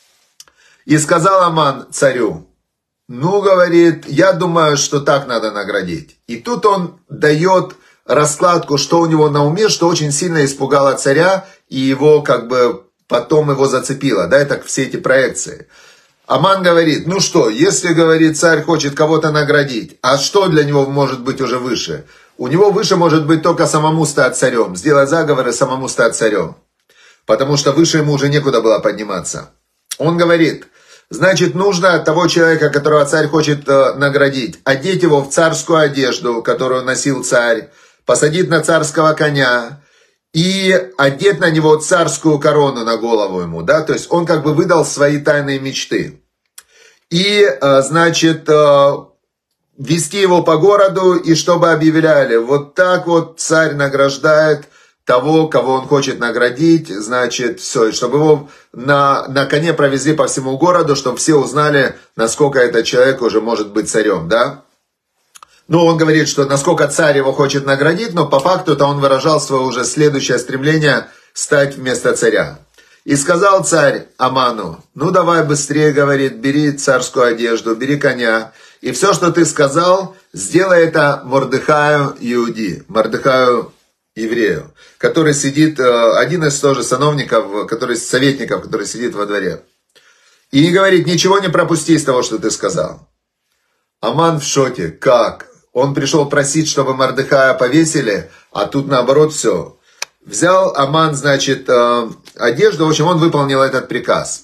И сказал Аман царю: ну, говорит, я думаю, что так надо наградить. И тут он дает раскладку, что у него на уме, что очень сильно испугало царя, и его как бы потом его зацепило, да, это все эти проекции. Аман говорит: ну что, если, говорит, царь хочет кого-то наградить, а что для него может быть уже выше? У него выше может быть только самому стать царем, сделать заговор и самому стать царем. Потому что выше ему уже некуда было подниматься. Он говорит: значит, нужно того человека, которого царь хочет наградить, одеть его в царскую одежду, которую носил царь, посадить на царского коня и одеть на него царскую корону на голову ему, да, то есть он как бы выдал свои тайные мечты. И, значит, вести его по городу, и чтобы объявляли: вот так вот царь награждает того, кого он хочет наградить, значит, все, и чтобы его на коне провезли по всему городу, чтобы все узнали, насколько этот человек уже может быть царем, да. Ну, он говорит, что насколько царь его хочет наградить, но по факту-то он выражал свое уже следующее стремление стать вместо царя. И сказал царь Аману: ну, давай быстрее, говорит, бери царскую одежду, бери коня, и все, что ты сказал, сделай это Мордехаю Иуди, Мордехаю еврею, который сидит, один из тоже сановников, советников, который сидит во дворе. И говорит: ничего не пропусти из того, что ты сказал. Аман в шоке. Как? Он пришел просить, чтобы Мордехая повесили, а тут наоборот все. Взял Аман, значит, одежду, в общем, он выполнил этот приказ.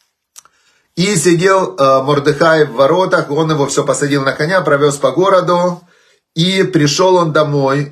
И сидел Мордехай в воротах, он его все посадил на коня, провез по городу, и пришел он домой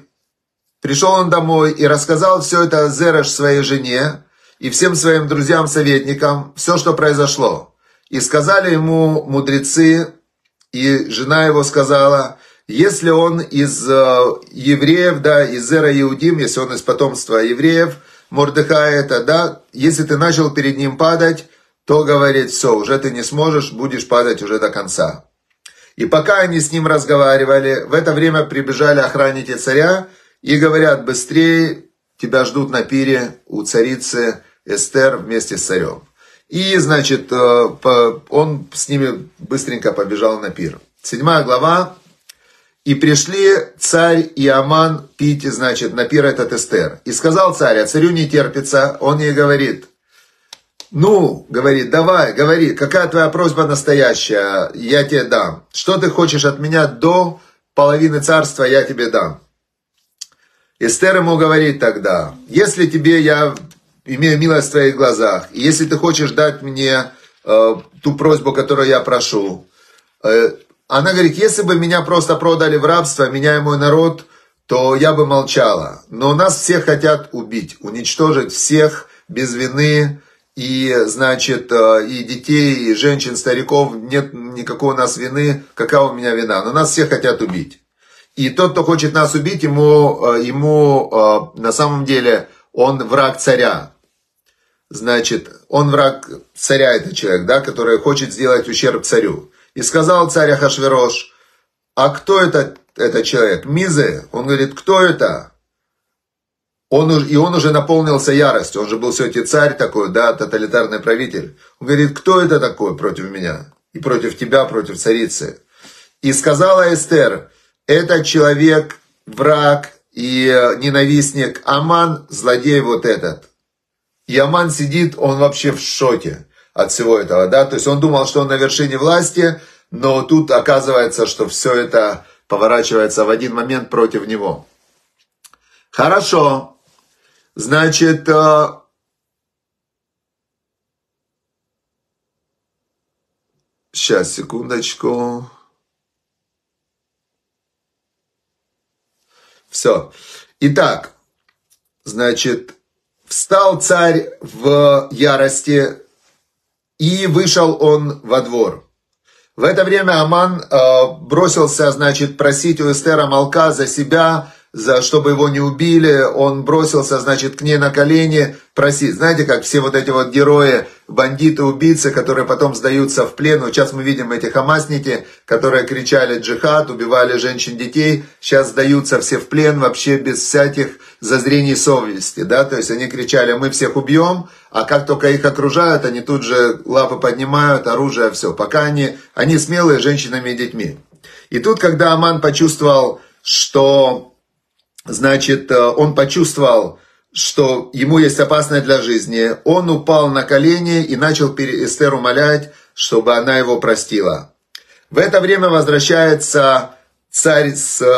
и рассказал все это Зереш своей жене и всем своим друзьям-советникам, все, что произошло. И сказали ему мудрецы, и жена его сказала: если он из евреев, да, из Зера Иудим, если он из потомства евреев, Мордехай это, да, если ты начал перед ним падать, то, говорит, все, уже ты не сможешь, будешь падать уже до конца. И пока они с ним разговаривали, в это время прибежали охранники царя и говорят: быстрее, тебя ждут на пире у царицы Эстер вместе с царем. И, значит, он с ними быстренько побежал на пир. 7 глава. И пришли царь и Аман пить, значит, на пир этот Эстер. И сказал царь: а царю не терпится. Он ей говорит: ну, говорит, давай, говори, какая твоя просьба настоящая, я тебе дам. Что ты хочешь от меня, до половины царства я тебе дам. Эстер ему говорит тогда: если тебе я имею милость в твоих глазах, и если ты хочешь дать мне ту просьбу, которую я прошу. Она говорит: если бы меня просто продали в рабство, меня и мой народ, то я бы молчала. Но нас всех хотят убить, уничтожить всех без вины, и, значит, и детей, и женщин, стариков, нет никакой у нас вины, какая у меня вина, но нас всех хотят убить. И тот, кто хочет нас убить, ему на самом деле он враг царя. Значит, он враг царя, этот человек, да, который хочет сделать ущерб царю. И сказал царь Ахашверош: а кто этот человек? Мизе? Он говорит: кто это? Он уже наполнился яростью, он же был все-таки царь такой, да, тоталитарный правитель. Он говорит: кто это такой против меня? И против тебя, против царицы. И сказала Эстер: этот человек, враг и ненавистник Аман, злодей вот этот. И Аман сидит, он вообще в шоке от всего этого, да, то есть он думал, что он на вершине власти, но тут оказывается, что все это поворачивается в один момент против него. Хорошо, значит, сейчас, секундочку. Все. Итак, значит, встал царь в ярости, и вышел он во двор. В это время Аман бросился, значит, просить у Эстер Амалка за себя, чтобы его не убили. Он бросился, значит, к ней на колени просить. Знаете, как все вот эти вот герои, бандиты, убийцы, которые потом сдаются в плен. Вот сейчас мы видим эти хамасники, которые кричали джихад, убивали женщин, детей. Сейчас сдаются все в плен вообще без всяких зазрений совести. Да? То есть они кричали: мы всех убьем, а как только их окружают, они тут же лапы поднимают, оружие, все. Пока они смелые женщинами и детьми. И тут, когда Аман почувствовал, что... Значит, он почувствовал, что ему есть опасность для жизни. Он упал на колени и начал Эстер умолять, чтобы она его простила. В это время возвращается царь,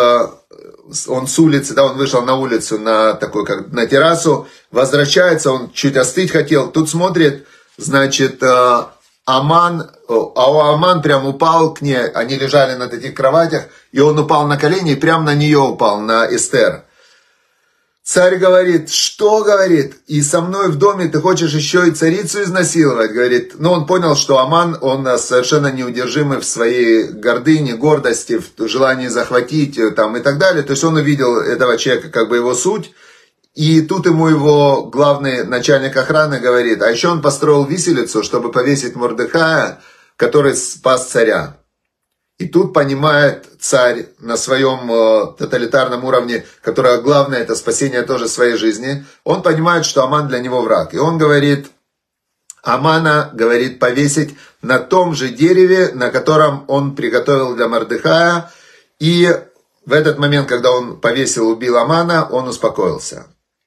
он с улицы, да, он вышел на улицу, на террасу. Возвращается, он чуть остыть хотел. Тут смотрит, значит, Аман прям упал к ней, они лежали на таких кроватях, и он упал на колени и прям на нее упал, на Эстер. Царь говорит: что, говорит, и со мной в доме ты хочешь еще и царицу изнасиловать, говорит. Но он понял, что Аман, он совершенно неудержимый в своей гордыне, гордости, в желании захватить там и так далее. То есть он увидел этого человека, как бы его суть. И тут ему его главный начальник охраны говорит: а еще он построил виселицу, чтобы повесить Мордехая, который спас царя. И тут понимает царь на своем тоталитарном уровне, которое главное, это спасение тоже своей жизни, он понимает, что Аман для него враг. И он говорит, Амана, говорит, повесить на том же дереве, на котором он приготовил для Мордехая. И в этот момент, когда он повесил, убил Амана, он успокоился.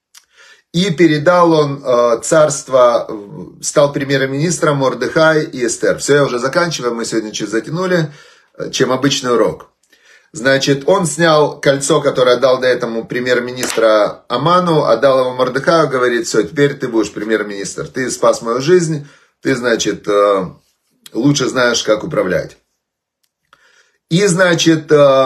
И передал он царство, стал премьер-министром Мордехай и Эстер. Все, я уже заканчиваю, мы сегодня чуть затянули, чем обычный урок. Значит, он снял кольцо, которое дал до этого премьер-министра Аману, отдал его Мордехаю, говорит: все, теперь ты будешь премьер-министр, ты спас мою жизнь, ты, значит, лучше знаешь, как управлять. И, значит,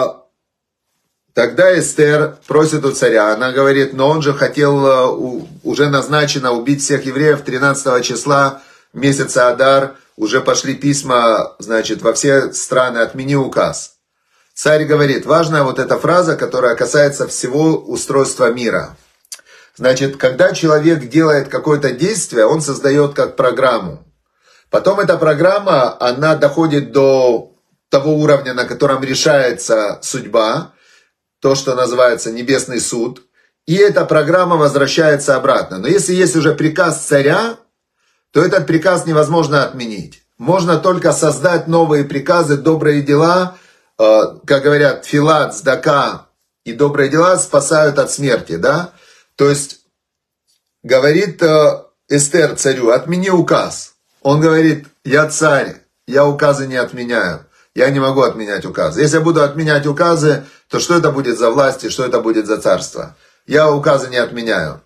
тогда Эстер просит у царя, она говорит: но он же хотел, уже назначено убить всех евреев 13 числа месяца Адар, уже пошли письма, значит, во все страны, отмени указ. Царь говорит, важная вот эта фраза, которая касается всего устройства мира. Значит, когда человек делает какое-то действие, он создает как программу. Потом эта программа, она доходит до того уровня, на котором решается судьба, то, что называется небесный суд, и эта программа возвращается обратно. Но если есть уже приказ царя, то этот приказ невозможно отменить. Можно только создать новые приказы, добрые дела, как говорят, филат, цдака и добрые дела спасают от смерти, да? То есть, говорит Эстер царю, отмени указ. Он говорит, я царь, я указы не отменяю. Я не могу отменять указы. Если я буду отменять указы, то что это будет за власть и что это будет за царство? Я указы не отменяю.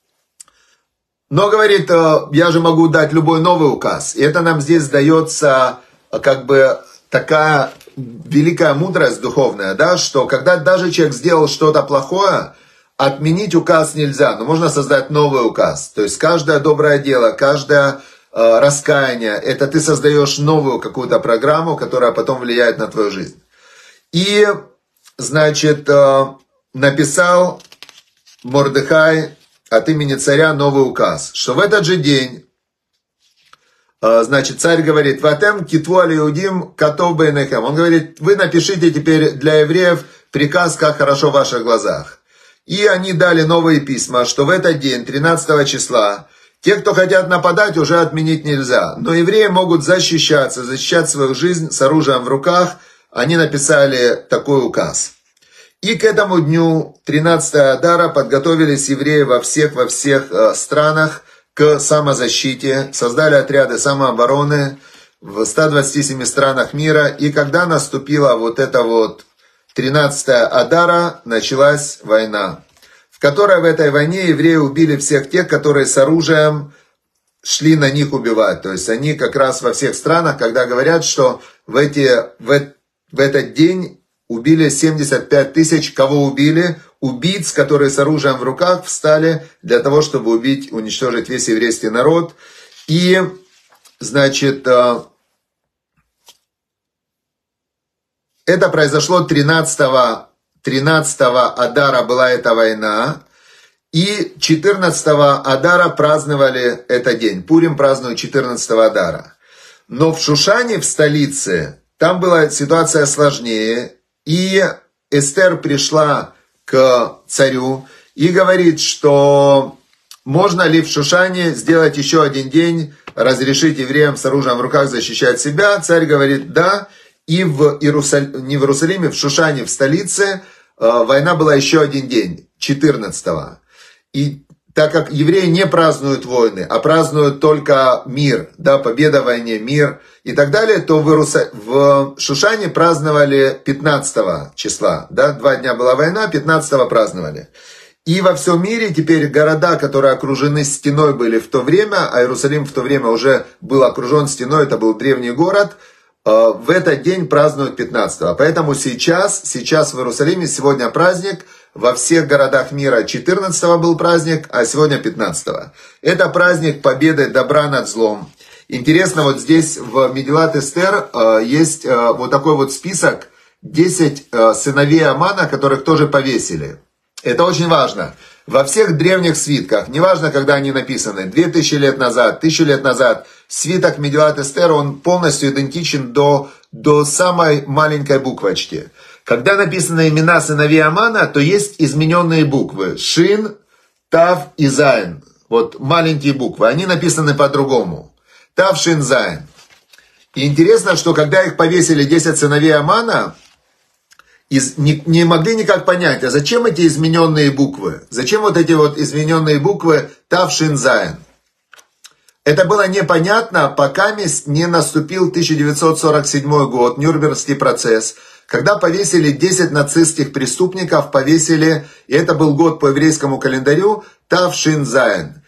Но, говорит, я же могу дать любой новый указ. И это нам здесь дается как бы такая великая мудрость духовная, да, что когда даже человек сделал что-то плохое, отменить указ нельзя, но можно создать новый указ. То есть каждое доброе дело, каждое раскаяние, это ты создаешь новую какую-то программу, которая потом влияет на твою жизнь. И, значит, написал Мордехай от имени царя новый указ, что в этот же день, значит, царь говорит, «Ватем китву аль иудим катов бейнехем». Он говорит, вы напишите теперь для евреев приказ, как хорошо в ваших глазах. И они дали новые письма, что в этот день, 13 числа, те, кто хотят нападать, уже отменить нельзя. Но евреи могут защищаться, защищать свою жизнь с оружием в руках. Они написали такой указ. И к этому дню, 13 Адара, подготовились евреи во всех странах к самозащите, создали отряды самообороны в 127 странах мира. И когда наступила вот эта вот 13 Адара, началась война, в которой в этой войне евреи убили всех тех, которые с оружием шли на них убивать. То есть они как раз во всех странах, когда говорят, что в этот день убили 75 тысяч, кого убили? Убийц, которые с оружием в руках встали для того, чтобы убить, уничтожить весь еврейский народ. И, значит, Это произошло 13 Адара была эта война. И 14 Адара праздновали этот день. Пурим празднуют 14 Адара. Но в Шушане, в столице, там была ситуация сложнее. И Эстер пришла к царю и говорит, что можно ли в Шушане сделать еще один день, разрешить евреям с оружием в руках защищать себя. Царь говорит да. И не в Иерусалиме, в Шушане, в столице, война была еще один день, 14-го. И так как евреи не празднуют войны, а празднуют только мир, да, победа в войне, мир и так далее, то в Шушане праздновали 15 числа. Да, 2 дня была война, 15-го праздновали. И во всем мире теперь города, которые окружены стеной были в то время, а Иерусалим в то время уже был окружен стеной, это был древний город, в этот день празднуют 15-го. Поэтому сейчас в Иерусалиме сегодня праздник. Во всех городах мира 14-го был праздник, а сегодня 15-го. Это праздник победы добра над злом. Интересно, вот здесь в Мегилат Эстер есть вот такой вот список 10 сыновей Амана, которых тоже повесили. Это очень важно. Во всех древних свитках, неважно, когда они написаны, 2000 лет назад, 1000 лет назад, свиток Мегилат Эстер, он полностью идентичен до самой маленькой буквочки. Когда написаны имена сыновей Амана, то есть измененные буквы. Шин, Тав и Зайн. Вот маленькие буквы. Они написаны по-другому. Тав, Шин, Зайн. И интересно, что когда их повесили 10 сыновей Амана, не могли никак понять, а зачем эти измененные буквы? Зачем вот эти вот измененные буквы Тав, Шин, Зайн? Это было непонятно, пока не наступил 1947 год, Нюрнбергский процесс, когда повесили 10 нацистских преступников, и это был год по еврейскому календарю, Тав Шин Зайн.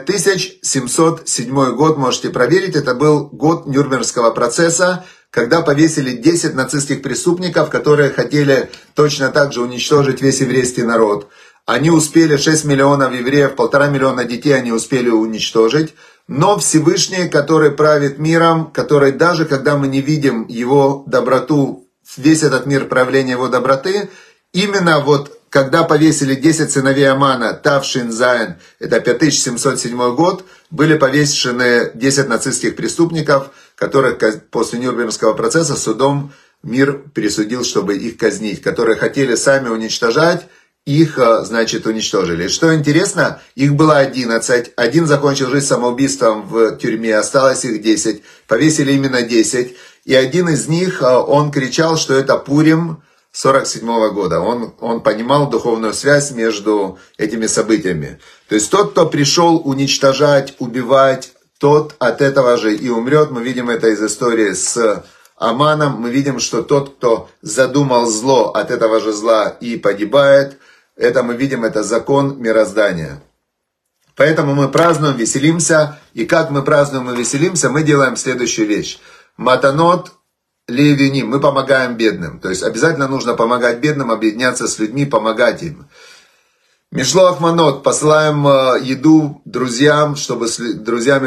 5707 год, можете проверить, это был год Нюрнбергского процесса, когда повесили 10 нацистских преступников, которые хотели точно так же уничтожить весь еврейский народ. Они успели, 6 миллионов евреев, 1,5 миллиона детей они успели уничтожить. Но Всевышний, который правит миром, который даже когда мы не видим его доброту, весь этот мир проявления его доброты, именно вот когда повесили 10 сыновей Амана, Тав Шин Зайн, это 5707 год, были повешены 10 нацистских преступников, которых после Нюрнбергского процесса судом мир присудил, чтобы их казнить, которые хотели сами уничтожать, их, значит, уничтожили. И что интересно, их было 11. Один закончил жизнь самоубийством в тюрьме, осталось их 10. Повесили именно 10. И один из них, он кричал, что это Пурим 47 года. Он понимал духовную связь между этими событиями. То есть тот, кто пришел уничтожать, убивать, тот от этого же и умрет. Мы видим это из истории с Аманом. Мы видим, что тот, кто задумал зло, от этого же зла и погибает. Это мы видим, это закон мироздания. Поэтому мы празднуем, веселимся. И как мы празднуем и веселимся, мы делаем следующую вещь. Матанот левиним. Мы помогаем бедным. То есть обязательно нужно помогать бедным, объединяться с людьми, помогать им. Мишлоах манот. Посылаем еду друзьям, чтобы с друзьями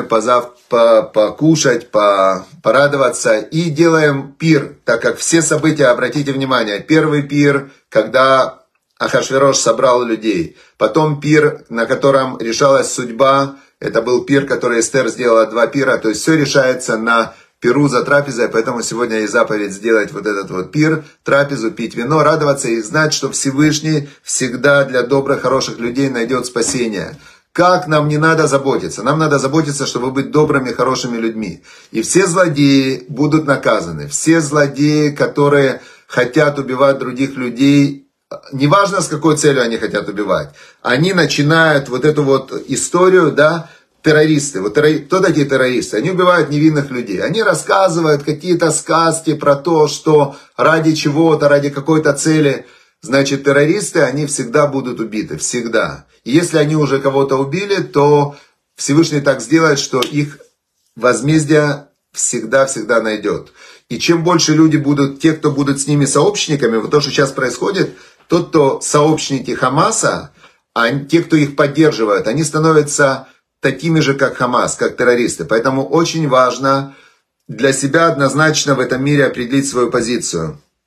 покушать, порадоваться. И делаем пир, так как все события, обратите внимание, первый пир, когда Ахашверош собрал людей. Потом пир, на котором решалась судьба. Это был пир, который Эстер сделала 2 пира. То есть все решается на пиру за трапезой. Поэтому сегодня есть заповедь сделать вот этот вот пир, трапезу, пить вино, радоваться и знать, что Всевышний всегда для добрых, хороших людей найдет спасение. Как нам не надо заботиться? Нам надо заботиться, чтобы быть добрыми, хорошими людьми. И все злодеи будут наказаны. Все злодеи, которые хотят убивать других людей, неважно, с какой целью они хотят убивать. Они начинают вот эту вот историю, да, террористы. Вот кто такие террористы? Они убивают невинных людей. Они рассказывают какие-то сказки про то, что ради чего-то, ради какой-то цели. Значит, террористы, они всегда будут убиты. Всегда. И если они уже кого-то убили, то Всевышний так сделает, что их возмездие всегда найдет. И чем больше люди будут, те, кто будут с ними сообщниками, вот то, что сейчас происходит, тот, кто сообщники Хамаса, а те, кто их поддерживают, они становятся такими же, как Хамас, как террористы. Поэтому очень важно для себя однозначно в этом мире определить свою позицию.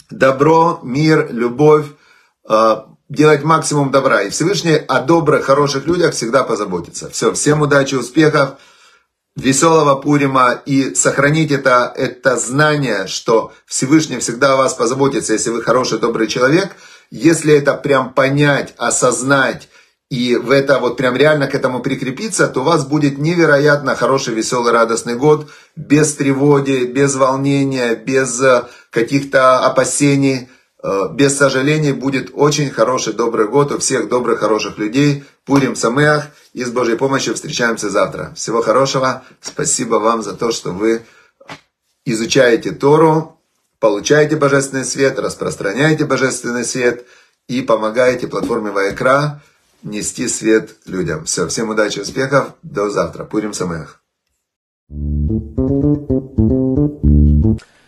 добро, мир, любовь, делать максимум добра. И Всевышний о добрых, хороших людях всегда позаботится. Все, всем удачи, успехов, веселого Пурима. И сохраните это знание, что Всевышний всегда о вас позаботится, если вы хороший, добрый человек. Если это прям понять, осознать, и в это вот прям реально к этому прикрепиться, то у вас будет невероятно хороший, веселый, радостный год, без тревоги, без волнения, без каких-то опасений, без сожалений. Будет очень хороший, добрый год у всех добрых, хороших людей. Пурим Самеах, и с Божьей помощью встречаемся завтра. Всего хорошего. Спасибо вам за то, что вы изучаете Тору, получаете божественный свет, распространяете божественный свет и помогаете платформе Ваикра нести свет людям. Все, всем удачи, успехов, до завтра. Пурим Самеах.